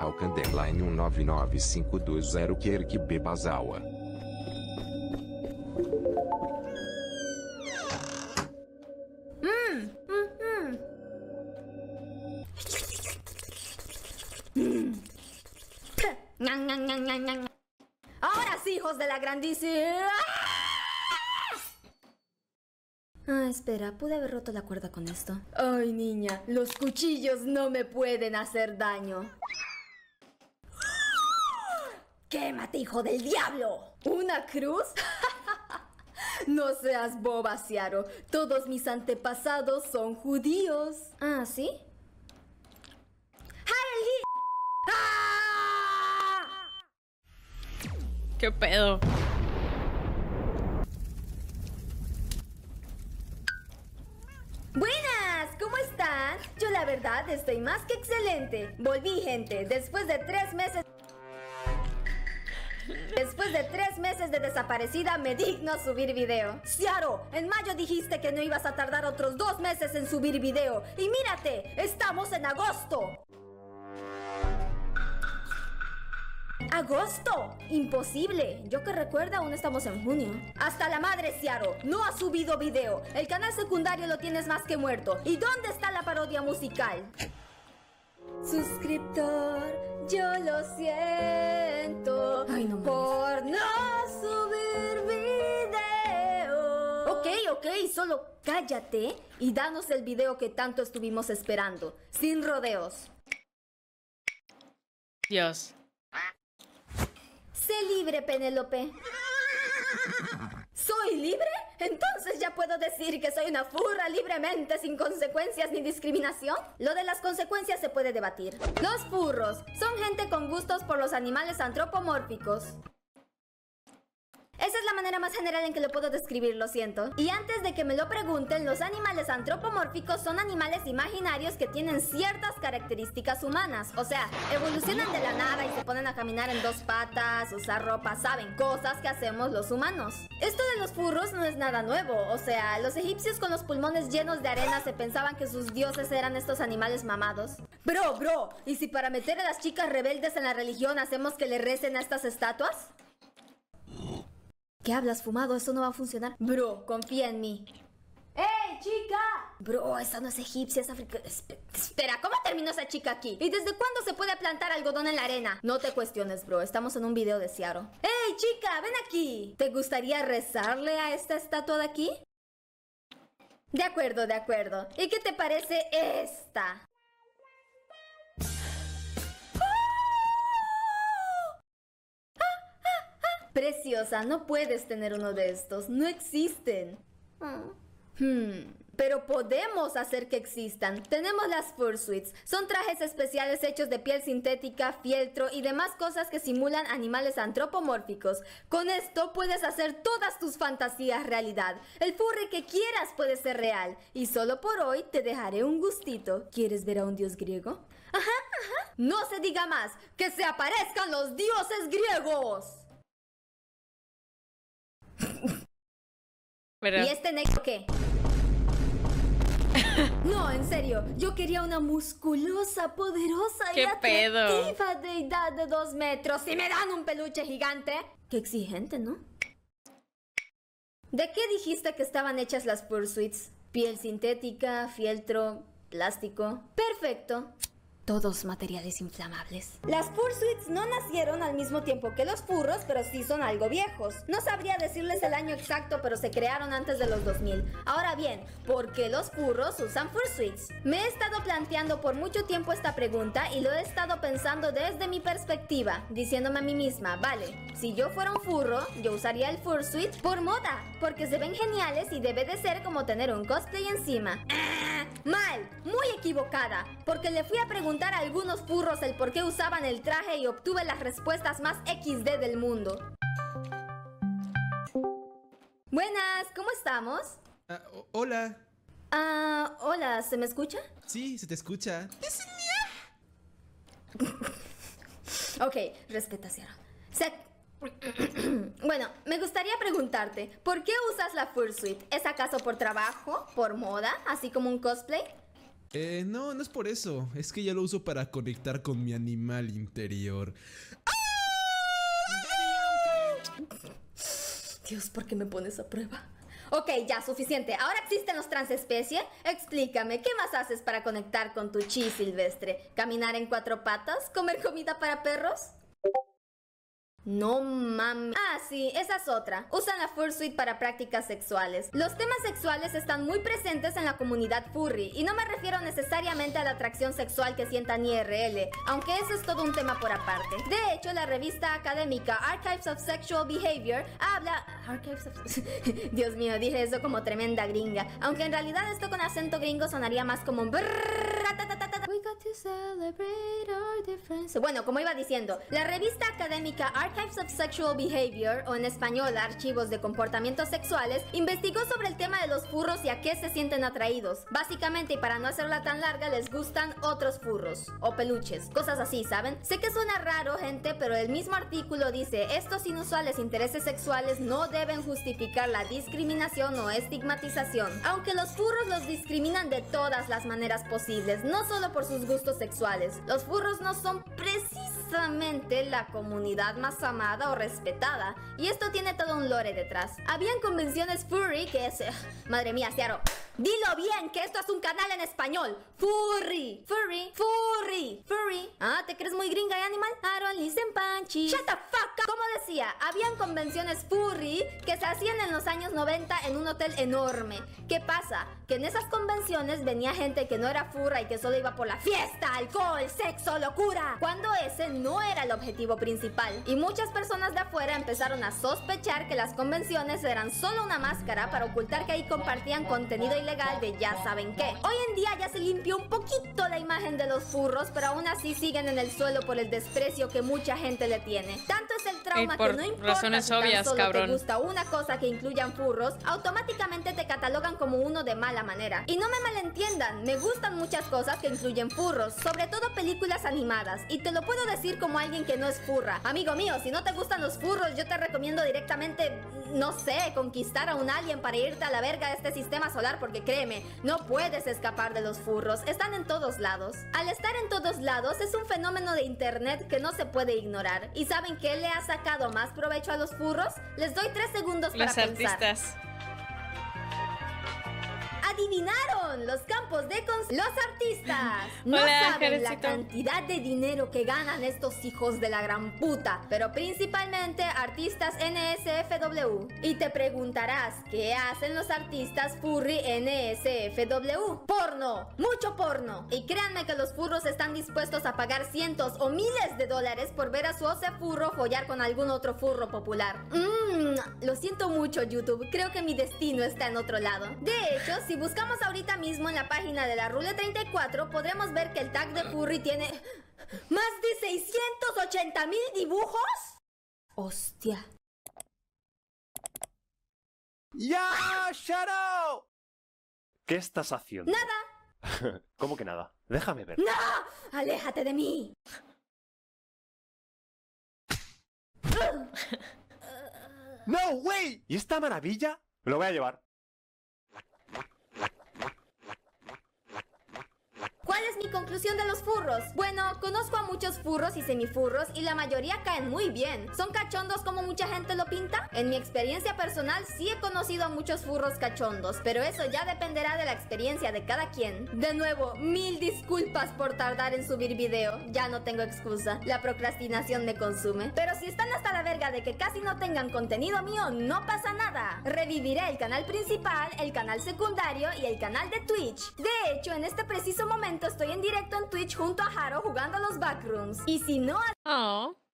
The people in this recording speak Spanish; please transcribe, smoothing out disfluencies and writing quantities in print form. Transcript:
Alcanderline 199520 Kirk B. Bazawa. Ahora sí, hijos de la grandísima. Ah, espera, pude haber roto la cuerda con esto. Ay, niña, los cuchillos no me pueden hacer daño. ¡Quémate, hijo del diablo! ¿Una cruz? No seas boba, Ciaro. Todos mis antepasados son judíos. ¿Ah, sí? ¿Qué pedo? Buenas, ¿cómo están? Yo la verdad estoy más que excelente. Volví, gente, después de 3 meses... Después de 3 meses de desaparecida, me digno subir video. Ciaro, en mayo dijiste que no ibas a tardar otros 2 meses en subir video. Y mírate, estamos en agosto. ¿Agosto? Imposible. Yo que recuerdo, aún estamos en junio. Hasta la madre, Ciaro. No ha subido video. El canal secundario lo tienes más que muerto. ¿Y dónde está la parodia musical? Suscriptor, yo lo siento. Ay, no por no subir video. Ok, solo cállate y danos el video que tanto estuvimos esperando. Sin rodeos. Dios. Sé libre, Penélope. ¿Soy libre? Entonces ya puedo decir que soy una furra libremente, sin consecuencias ni discriminación. Lo de las consecuencias se puede debatir. Los furros son gente con gustos por los animales antropomórficos. Esa es la manera más general en que lo puedo describir, lo siento. Y antes de que me lo pregunten, los animales antropomórficos son animales imaginarios que tienen ciertas características humanas. O sea, evolucionan de la nada y se ponen a caminar en 2 patas, usar ropa, saben, cosas que hacemos los humanos. Esto de los furros no es nada nuevo. O sea, los egipcios con los pulmones llenos de arena se pensaban que sus dioses eran estos animales mamados. Bro, ¿y si para meter a las chicas rebeldes en la religión hacemos que le recen a estas estatuas? ¿Qué hablas, fumado? Esto no va a funcionar. Bro, confía en mí. ¡Ey, chica! Bro, esa no es egipcia, es africana. Espera, ¿cómo terminó esa chica aquí? ¿Y desde cuándo se puede plantar algodón en la arena? No te cuestiones, bro. Estamos en un video de Ciaro. ¡Ey, chica! ¡Ven aquí! ¿Te gustaría rezarle a esta estatua de aquí? De acuerdo. ¿Y qué te parece esta? Preciosa, no puedes tener uno de estos. No existen. Pero podemos hacer que existan. Tenemos las fursuits. Son trajes especiales hechos de piel sintética, fieltro y demás cosas que simulan animales antropomórficos. Con esto puedes hacer todas tus fantasías realidad. El furry que quieras puede ser real. Y solo por hoy te dejaré un gustito. ¿Quieres ver a un dios griego? Ajá. No se diga más. ¡Que se aparezcan los dioses griegos! Pero... ¿Y este negro qué? No, en serio, yo quería una musculosa, poderosa y atractiva deidad de 2 metros. ¿Y me dan un peluche gigante? Qué exigente, ¿no? ¿De qué dijiste que estaban hechas las fursuits? Piel sintética, fieltro, plástico. Perfecto. Todos materiales inflamables. Las fursuits no nacieron al mismo tiempo que los furros, pero sí son algo viejos. No sabría decirles el año exacto, pero se crearon antes de los 2000. Ahora bien, ¿por qué los furros usan fursuits? Me he estado planteando por mucho tiempo esta pregunta y lo he estado pensando desde mi perspectiva, diciéndome a mí misma, vale, si yo fuera un furro, yo usaría el fursuit por moda, porque se ven geniales y debe de ser como tener un cosplay encima. Mal, muy equivocada, porque le fui a preguntar a algunos furros el por qué usaban el traje y obtuve las respuestas más XD del mundo. Buenas, ¿cómo estamos? Hola. Hola, ¿se me escucha? Sí, se te escucha. Ok, respeta, Ciara. Bueno, me gustaría preguntarte, ¿por qué usas la fursuit? ¿Es acaso por trabajo? ¿Por moda? ¿Así como un cosplay? No es por eso. Es que ya lo uso para conectar con mi animal interior. Dios, ¿por qué me pones a prueba? Ok, ya, suficiente. Ahora existen los transespecie. Explícame, ¿qué más haces para conectar con tu chi silvestre? ¿Caminar en 4 patas? ¿Comer comida para perros? No mames. Ah, sí, esa es otra. Usan la fursuit para prácticas sexuales. Los temas sexuales están muy presentes en la comunidad furry, y no me refiero necesariamente a la atracción sexual que sientan IRL, aunque eso es todo un tema por aparte. De hecho, la revista académica Archives of Sexual Behavior habla... Dios mío, dije eso como tremenda gringa, aunque en realidad esto con acento gringo sonaría más como... We got to celebrate our difference. Bueno, como iba diciendo, la revista académica Archives of Sexual Behavior, o en español Archivos de Comportamientos Sexuales, investigó sobre el tema de los furros y a qué se sienten atraídos. Básicamente, y para no hacerla tan larga, les gustan otros furros o peluches, cosas así, ¿saben? Sé que suena raro, gente, pero el mismo artículo dice: estos inusuales intereses sexuales no deben justificar la discriminación o estigmatización, aunque los furros los discriminan de todas las maneras posibles, no solo por sus gustos sexuales. Los furros no son precisamente la comunidad más amada o respetada, y esto tiene todo un lore detrás. Habían convenciones furry que es... madre mía, Ciaro, dilo bien, que esto es un canal en español. Furry, furry, furry, furry. Ah, ¿te crees muy gringa y animal? I don't listen panchi. Shut the fuck up. Como decía, habían convenciones furry que se hacían en los años 90 en un hotel enorme. ¿Qué pasa? Que en esas convenciones venía gente que no era furra y que solo iba por la fiesta, alcohol, sexo, locura, cuando ese no era el objetivo principal. Y muchas personas de afuera empezaron a sospechar que las convenciones eran solo una máscara para ocultar que ahí compartían contenido ilegal de ya saben qué. Hoy en día ya se limpió un poquito la imagen de los furros, pero aún así siguen en el suelo por el desprecio que mucha gente le tiene. Tanto es el trauma que no importa razones si tan obvias, solo cabrón, te gusta una cosa que incluyan furros, automáticamente te catalogan como uno de mala manera. Y no me malentiendan, me gustan muchas cosas que incluyen furros, sobre todo películas animadas, y te lo puedo decir como alguien que no es furra. Amigo mío, si no te gustan los furros, yo te recomiendo directamente, no sé, conquistar a un alien para irte a la verga de este sistema solar, porque créeme, no puedes escapar de los furros, están en todos lados. Al estar en todos lados es un fenómeno de internet que no se puede ignorar. ¿Y saben qué le ha sacado más provecho a los furros? Les doy 3 segundos para los pensar. artistas. ¡Adivinaron! Los campos de los artistas. No Hola, saben la Jarecito. cantidad de dinero que ganan estos hijos de la gran puta, pero principalmente artistas NSFW. Y te preguntarás, ¿qué hacen los artistas furry NSFW? Porno, mucho porno. Y créanme que los furros están dispuestos a pagar cientos o miles de dólares por ver a su ose furro follar con algún otro furro popular. Lo siento mucho, YouTube, creo que mi destino está en otro lado. De hecho, si buscamos ahorita mismo en la página de la Rule 34, podremos ver que el tag de furry tiene más de 680,000 dibujos. ¡Hostia! ¡Ya! ¡Shadow! ¿Qué estás haciendo? ¡Nada! ¿Cómo que nada? Déjame ver. ¡No! ¡Aléjate de mí! ¡No, güey! ¿Y esta maravilla? Me lo voy a llevar. ¿Cuál es mi conclusión de los furros? Bueno, conozco a muchos furros y semifurros y la mayoría caen muy bien. ¿Son cachondos como mucha gente lo pinta? En mi experiencia personal sí he conocido a muchos furros cachondos, pero eso ya dependerá de la experiencia de cada quien. De nuevo, 1000 disculpas por tardar en subir video. Ya no tengo excusa, la procrastinación me consume. Pero si están hasta la verga de que casi no tengan contenido mío, no pasa nada. Reviviré el canal principal, el canal secundario y el canal de Twitch. De hecho, en este preciso momento estoy en directo en Twitch junto a Haro jugando a los Backrooms. Y si no Oh.